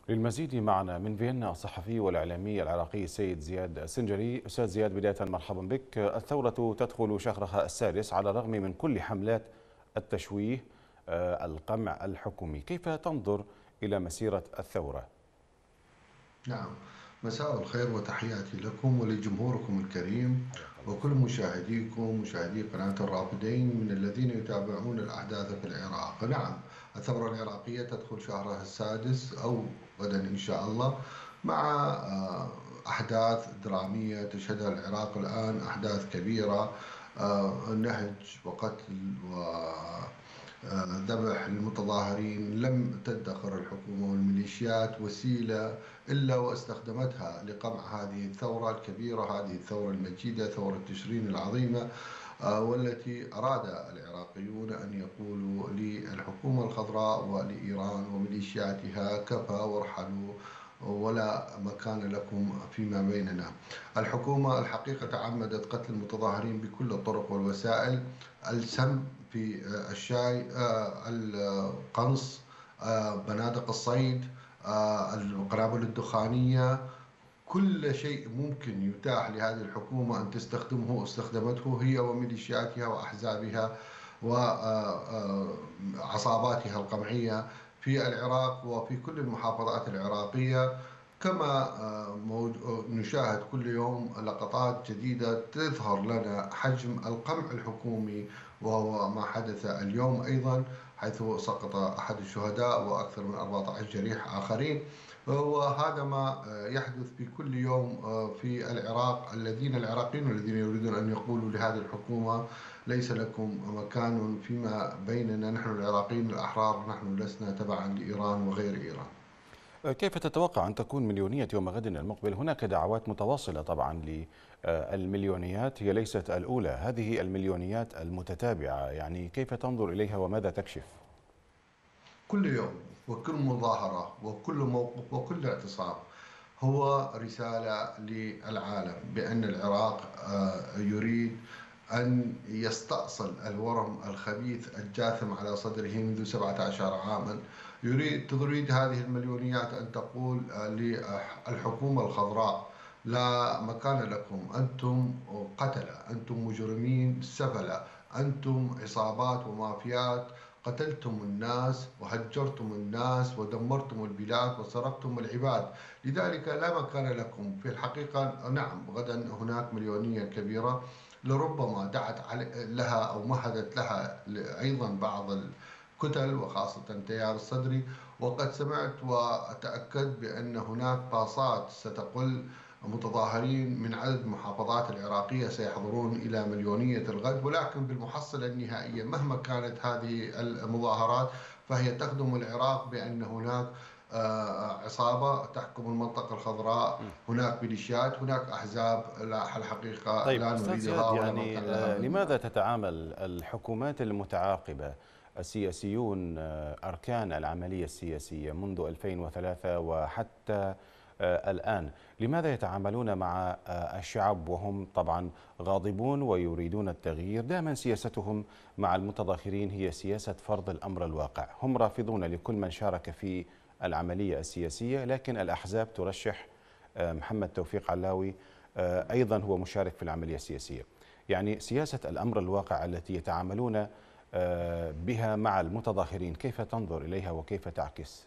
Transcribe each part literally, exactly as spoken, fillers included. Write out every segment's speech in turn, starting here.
للمزيد معنا من فيينا الصحفي والإعلامي العراقي السيد زياد السنجري. أستاذ زياد، بداية مرحبا بك. الثورة تدخل شهرها السادس على الرغم من كل حملات التشويه، آه، القمع الحكومي، كيف تنظر إلى مسيرة الثورة؟ نعم. مساء الخير وتحياتي لكم ولجمهوركم الكريم حياك الله وكل أستاذ. مشاهديكم مشاهدي قناة الرافدين من الذين يتابعون الأحداث في العراق. نعم، الثورة العراقية تدخل شهرها السادس أو غدا إن شاء الله، مع آه، أحداث درامية تشهدها العراق الآن، أحداث كبيرة، آه، نهج وقتل و آه، ذبح للمتظاهرين. لم تدخر الحكومة والميليشيات وسيلة إلا واستخدمتها لقمع هذه الثورة الكبيرة، هذه الثورة المجيدة، ثورة تشرين العظيمة، آه، والتي أراد العراقيون أن يقولوا للحكومة الخضراء ولإيران وميليشياتها: كفى وارحلوا، ولا مكان لكم فيما بيننا. الحكومة الحقيقة تعمدت قتل المتظاهرين بكل الطرق والوسائل: السم في الشاي، آه، القنص، آه، بنادق الصيد، آه، القنابل الدخانية، كل شيء ممكن يتاح لهذه الحكومة أن تستخدمه استخدمته هي وميليشياتها وأحزابها وعصاباتها القمعية في العراق وفي كل المحافظات العراقية. كما آه، نشاهد كل يوم لقطات جديدة تظهر لنا حجم القمع الحكومي، وهو ما حدث اليوم أيضا، حيث سقط أحد الشهداء وأكثر من أربعة عشر جريح آخرين. وهذا ما يحدث في كل يوم في العراق. الذين العراقيون الذين يريدون أن يقولوا لهذه الحكومة: ليس لكم مكان فيما بيننا، نحن العراقيين الأحرار، نحن لسنا تبعا لإيران وغير إيران. كيف تتوقع أن تكون مليونية يوم غد المقبل؟ هناك دعوات متواصلة طبعا للمليونيات، هي ليست الأولى، هذه المليونيات المتتابعة، يعني كيف تنظر إليها وماذا تكشف؟ كل يوم وكل مظاهرة وكل موقف وكل اعتصام هو رسالة للعالم بأن العراق آه، يريد أن يستأصل الورم الخبيث الجاثم على صدره منذ سبعة عشر عاما. يريد تريد هذه المليونيات أن تقول آه، للحكومة الخضراء: لا مكان لكم، أنتم قتلة، أنتم مجرمين سفلة، أنتم عصابات ومافيات، قتلتم الناس وهجرتم الناس ودمرتم البلاد وسرقتم العباد، لذلك لا مكان لكم. في الحقيقة نعم، غدا هناك مليونية كبيرة لربما دعت لها أو مهدت لها أيضا بعض الكتل وخاصة تيار الصدري. وقد سمعت وأتأكد بأن هناك باصات ستقل متظاهرين من عدد المحافظات العراقية سيحضرون إلى مليونية الغد، ولكن بالمحصلة النهائية مهما كانت هذه المظاهرات فهي تخدم العراق، بأن هناك آه، عصابة تحكم المنطقة الخضراء، هناك ميليشيات، هناك أحزاب لا الحقيقة طيب لا أستاذ نريدها زياد، ولا يعني مكان لها آه، بيننا. لماذا تتعامل الحكومات المتعاقبة، السياسيون، آه، أركان العملية السياسية منذ ألفين وثلاثة وحتى آه، الآن، لماذا يتعاملون مع آه، الشعب وهم طبعا غاضبون ويريدون التغيير؟ دائما سياستهم مع المتظاهرين هي سياسة فرض الأمر الواقع، هم رافضون لكل من شارك في العملية السياسية، لكن الأحزاب ترشح آه، محمد توفيق علاوي، آه، أيضا هو مشارك في العملية السياسية. يعني سياسة الأمر الواقع التي يتعاملون آه، بها مع المتظاهرين، كيف تنظر إليها وكيف تعكس؟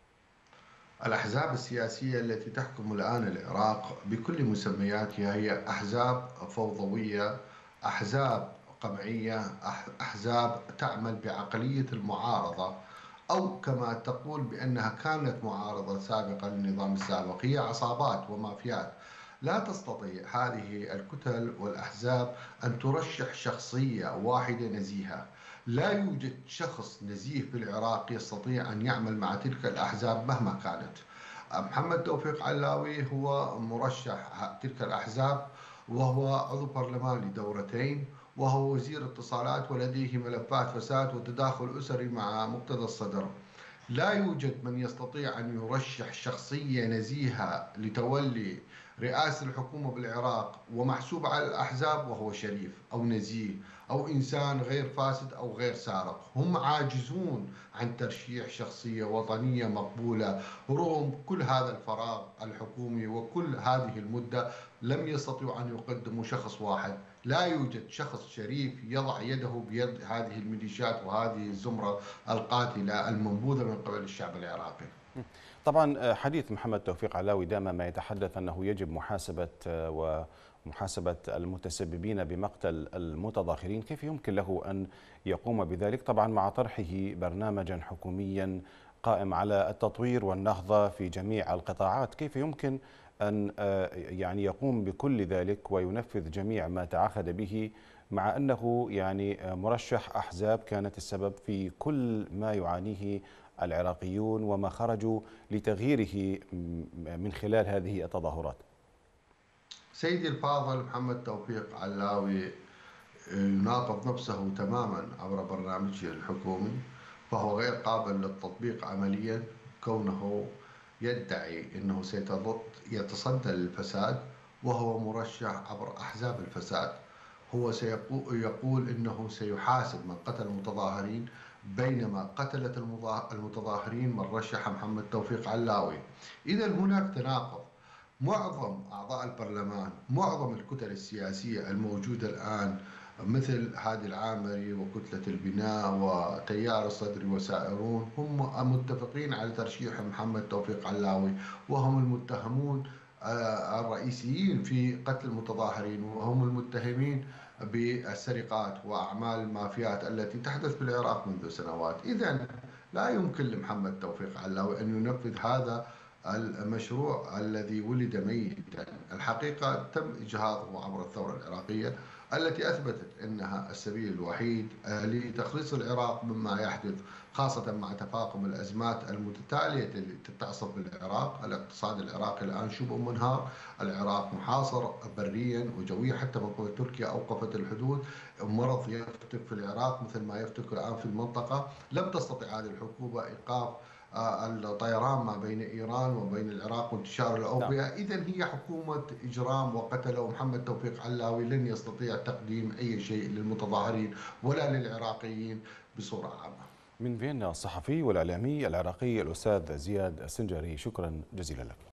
الأحزاب السياسية التي تحكم الآن العراق بكل مسمياتها هي أحزاب فوضوية، أحزاب قمعية، أحزاب تعمل بعقلية المعارضة، أو كما تقول بأنها كانت معارضة سابقة للنظام السابق. هي عصابات ومافيات. لا تستطيع هذه الكتل والأحزاب أن ترشح شخصية واحدة نزيهة. لا يوجد شخص نزيه في العراق يستطيع أن يعمل مع تلك الأحزاب مهما كانت. محمد توفيق علاوي هو مرشح تلك الأحزاب، وهو عضو برلمان لدورتين، وهو وزير اتصالات، ولديه ملفات فساد وتداخل أسري مع مقتدى الصدر. لا يوجد من يستطيع أن يرشح شخصية نزيهة لتولي رئاسة الحكومة بالعراق ومحسوب على الأحزاب وهو شريف أو نزيه أو إنسان غير فاسد أو غير سارق. هم عاجزون عن ترشيح شخصية وطنية مقبولة رغم كل هذا الفراغ الحكومي وكل هذه المدة. لم يستطيعوا أن يقدموا شخص واحد. لا يوجد شخص شريف يضع يده بيد هذه الميليشيات وهذه الزمرة القاتلة المنبوذة من قبل الشعب العراقي. طبعا حديث محمد توفيق علاوي دائما ما يتحدث أنه يجب محاسبة ومحاسبة المتسببين بمقتل المتظاهرين. كيف يمكن له أن يقوم بذلك؟ طبعا مع طرحه برنامجا حكوميا قائم على التطوير والنهضة في جميع القطاعات، كيف يمكن أن يعني يقوم بكل ذلك وينفذ جميع ما تعهد به، مع أنه يعني مرشح أحزاب كانت السبب في كل ما يعانيه العراقيون وما خرجوا لتغييره من خلال هذه التظاهرات؟ سيدي الفاضل، محمد توفيق علاوي يناقض نفسه تماما عبر برنامجه الحكومي، فهو غير قابل للتطبيق عمليا، كونه يدعي أنه سيتصدى للفساد وهو مرشح عبر أحزاب الفساد. هو سيقول أنه سيحاسب من قتل المتظاهرين، بينما قتلت المتظاهرين من رشح محمد توفيق علاوي. إذا هناك تناقض. معظم أعضاء البرلمان، معظم الكتل السياسية الموجودة الآن مثل هادي العامري وكتلة البناء وتيار الصدر وسائرون، هم متفقين على ترشيح محمد توفيق علاوي، وهم المتهمون الرئيسيين في قتل المتظاهرين، وهم المتهمين بالسرقات وأعمال المافيات التي تحدث بالعراق منذ سنوات. إذن لا يمكن لمحمد توفيق علاوي أن ينفذ هذا المشروع الذي ولد ميتا. الحقيقة تم إجهاضه عبر الثورة العراقية التي أثبتت أنها السبيل الوحيد لتخليص العراق مما يحدث، خاصة مع تفاقم الأزمات المتتالية التي تتعصف بالعراق. الاقتصاد العراقي الآن شبه منهار، العراق محاصر بريا وجويا، حتى من قبل تركيا أوقفت الحدود. مرض يفتك في العراق مثل ما يفتك الآن في المنطقة. لم تستطع هذه الحكومة إيقاف الطيران ما بين إيران وبين العراق وانتشار الأوبئة. إذن هي حكومة إجرام وقتل، ومحمد توفيق علاوي لن يستطيع تقديم أي شيء للمتظاهرين ولا للعراقيين بصورة عامة. من فيينا الصحفي والإعلامي العراقي الأستاذ زياد السنجاري، شكرا جزيلا لك.